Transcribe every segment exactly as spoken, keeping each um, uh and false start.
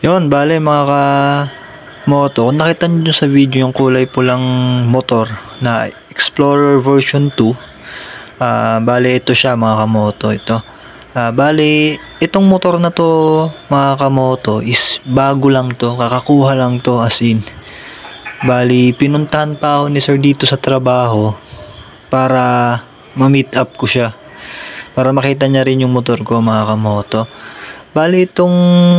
Yun, bale mga ka-moto, kung nakita nyo sa video yung kulay pulang motor na Explorer version two, uh, bale ito siya mga ka-moto, ito. Uh, bale, itong motor na to mga ka-moto is bago lang to, kakakuha lang to as in. Bali, pinuntahan pa ako ni sir dito sa trabaho para ma-meet up ko siya. Para makita niya rin yung motor ko mga ka-moto. Bali, itong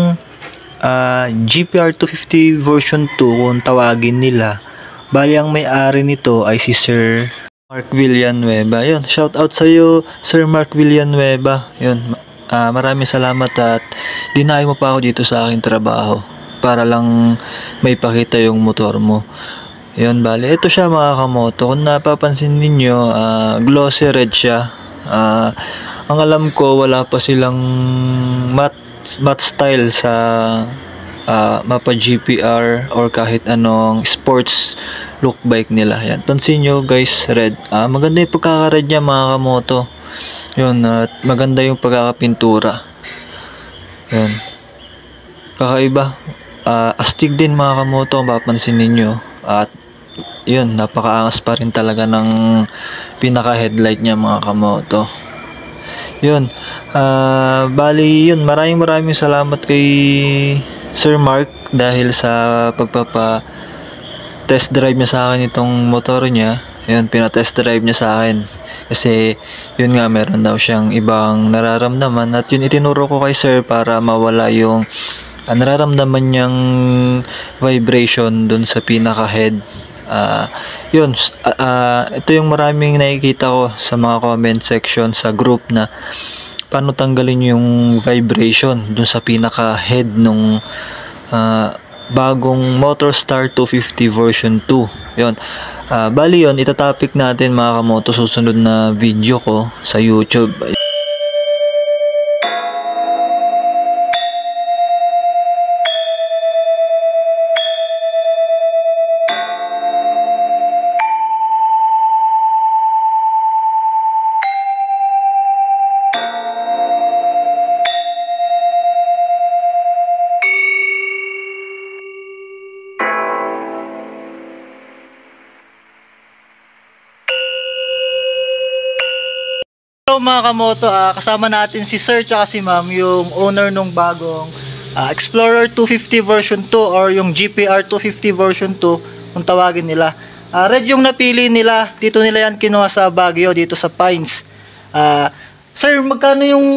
uh, G P R two fifty version two kung tawagin nila. Bali, ang may-ari nito ay si Sir Mark Villanueva. Yun, shout out sa iyo Sir Mark Villanueva. Yun, uh, maraming salamat at dinayo mo pa ako dito sa aking trabaho para lang may pakita yung motor mo. Yun, bali, ito siya mga kamoto. Kung napapansin ninyo, uh, glossy red siya. Uh, ang alam ko, wala pa silang matte, matte style sa uh, mapa G P R or kahit anong sports look bike nila. Yan, pansin nyo guys, red. Uh, maganda yung pagkaka-red niya mga kamoto. Yun, at uh, maganda yung pagkakapintura. Yun, kakaiba. Uh, astig din mga kamoto, mapapansin ninyo. At yun, napakaangas pa rin talaga ng pinaka headlight niya mga kamoto. Yun, uh, bali yun, maraming maraming salamat kay Sir Mark dahil sa pagpapa test drive niya sa akin itong motor niya. Yun, pina-test drive niya sa akin kasi yun nga, meron daw siyang ibang nararamdaman at yun itinuro ko kay sir para mawala yung Uh, nararamdaman niyang vibration dun sa pinaka head. Uh, yun, uh, uh, ito yung maraming nakikita ko sa mga comment section sa group na paano tanggalin yung vibration dun sa pinaka head nung uh, bagong Motorstar two fifty version two. Yun, uh, bali yun, itatopic natin mga kamoto susunod na video ko sa YouTube. Hello mga kamoto, uh, kasama natin si Sir at si Ma'am, yung owner nung bagong uh, Explorer two fifty version two or yung G P R two fifty version two kung tawagin nila. Uh, red yung napili nila, dito nila yan kinuha sa Baguio, dito sa Pines. Uh, sir, magkano yung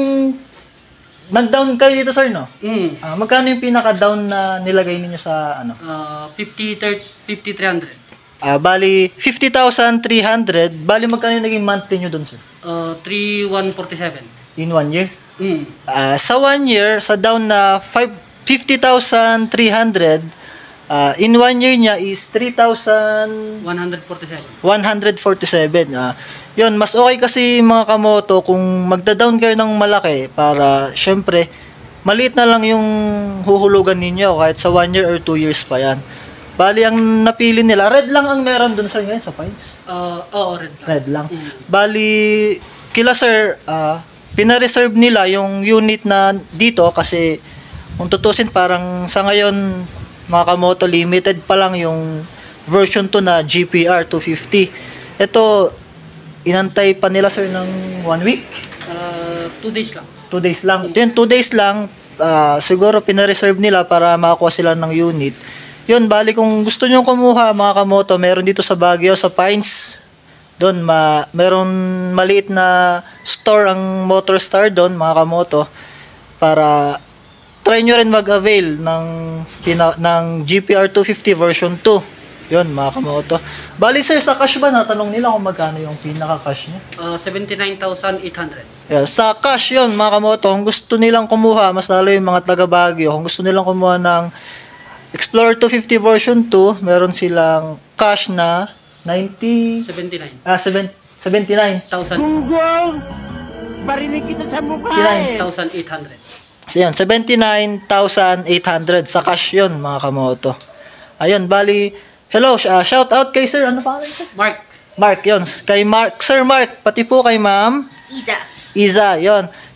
nag-down kayo dito sir, no? Mm. Uh, magkano yung pinaka-down na nilagay ninyo sa ano? Uh, fifty, three hundred. Uh, bali, fifty thousand three hundred. Bali, magkano yung naging monthly nyo dun, sir? Uh, three thousand one hundred forty-seven. In one year? Mm. Uh, sa one year, sa down na fifty thousand three hundred, uh, in one year niya is three thousand one hundred forty-seven. one hundred forty-seven. Uh, yun, mas okay kasi mga kamoto kung magda-down kayo ng malaki para, syempre, maliit na lang yung huhulugan ninyo kahit sa one year or two years pa yan. Bali, ang napili nila, red lang ang meron dun sa ngayon sa Pines. Uh, oo, red lang. Red lang. Mm. Bali, kila sir, uh, pina-reserve nila yung unit na dito kasi kung tutusin parang sa ngayon, mga kamoto, limited pa lang yung version two na G P R two fifty. Ito, inantay pa nila sir ng one week? Uh, two days lang. Two days lang. Yun, two days lang, uh, siguro pina-reserve nila para makakuha sila ng unit. Yun, bali kung gusto nyo kumuha mga kamoto, meron dito sa Baguio, sa Pines. Doon, ma meron maliit na store ang Motorstar doon, mga kamoto. Para try nyo rin mag-avail ng, pina ng G P R two fifty version two. Yun, mga kamoto. Bali sir, sa cash ba, natanong nila kung magkano yung pinaka-cash niya? Uh, seventy-nine thousand eight hundred. Yeah, sa cash yun, mga kamoto. Kung gusto nilang kumuha, mas lalo yung mga taga Baguio, kung gusto nilang kumuha ng Explorer two fifty version two, meron silang cash na ninety seventy-nine. Ah, seventy-nine Thousand. Gunggong! Barinig kita sa mukha eh! Thousand eight hundred. So yun, seventy-nine thousand eight hundred sa cash yun, mga kamoto. Ayun, bali, hello, uh, shout out kay sir, ano pa rin sir? Mark. Mark, yun, kay Mark, Sir Mark, pati po kay ma'am Iza. Iza, yun.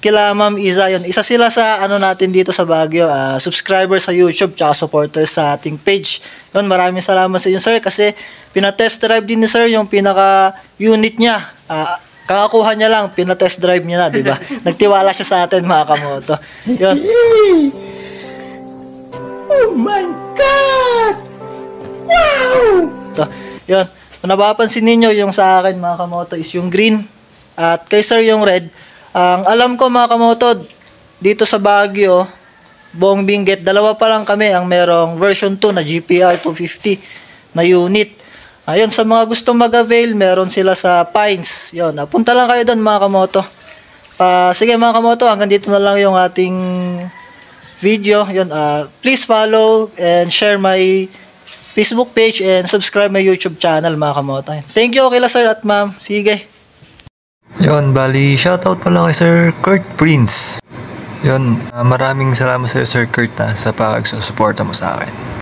kila Ma'am Iza. Yun, isa sila sa ano natin dito sa Baguio, ah, subscriber sa YouTube tsaka supporters sa ating page. Yun, maraming salamat sa inyo sir kasi pinatest drive din ni sir yung pinaka unit niya. Ah, kakakuha niya lang, pinatest drive niya na, di ba? Nagtiwala siya sa atin mga kamoto. Yun. Oh my God! Wow! To, yun. Kung napapansin ninyo, yung sa akin mga kamoto is yung green at kay sir yung red. Ang alam ko mga kamoto, dito sa Baguio, buong Benguet, dalawa pa lang kami ang merong version two na G P R two fifty na unit. Ayun, sa mga gustong mag-avail, meron sila sa Pines. Yun, ah, punta lang kayo doon mga kamoto. Pa, sige mga kamoto, hanggang dito na lang yung ating video. Yun, ah, please follow and share my Facebook page and subscribe my YouTube channel mga kamoto. Thank you kila sir at ma'am. Sige. Yun, bali, shoutout pala kay Sir Kurt Prince. Yun, ah, maraming salamat sa Sir Kurt na sa pagsusuporta mo sa akin.